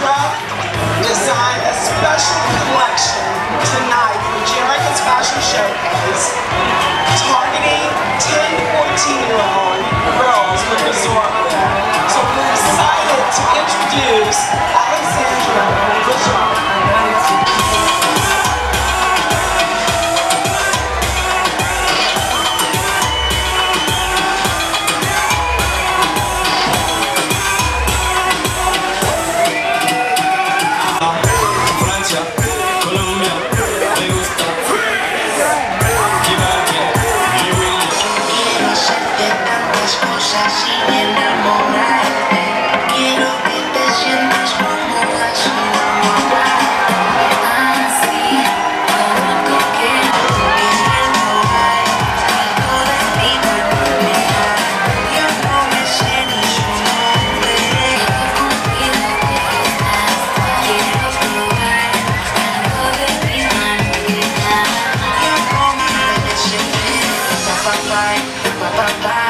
Sandra designed a special collection tonight for Jerrica's Fashion Showcase, targeting 10, 14-year-old girls with assortment. So we're excited to introduce Alexandra Bajaj. Bye.